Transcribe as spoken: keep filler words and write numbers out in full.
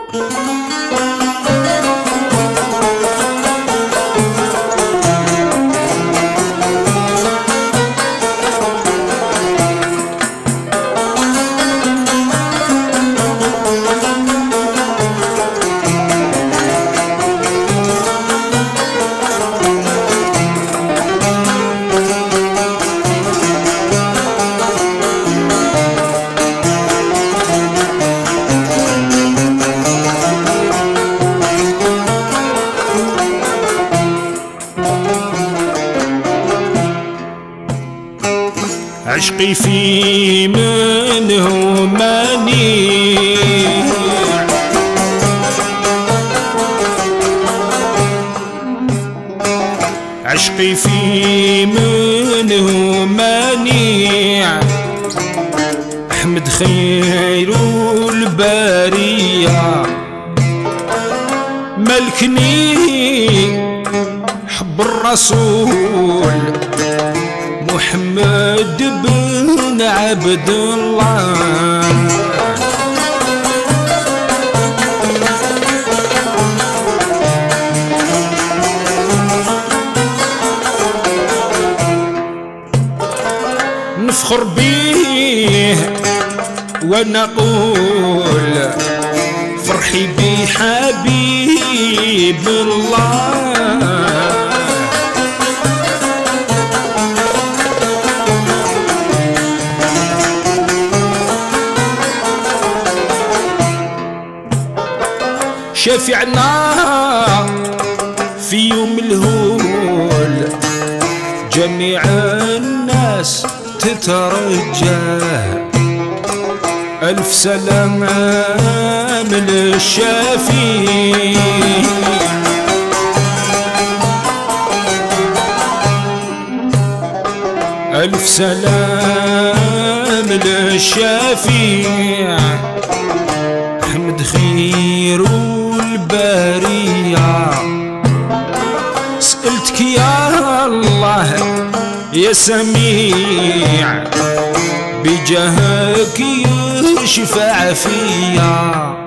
عشقي في منه منيع، عشقي في منه منيع، أحمد خير البرية ملكني حب الرسول محمد بن عبد الله. نفخر بيه ونقول فرحي بحبيب الله. شفعنا في يوم الهول جميع الناس تترجاه، ألف سلام للشفيع، ألف سلام للشفيع، أحمد خير البرية. سألتك يا الله يا سميع بجاهك يشفع فيا.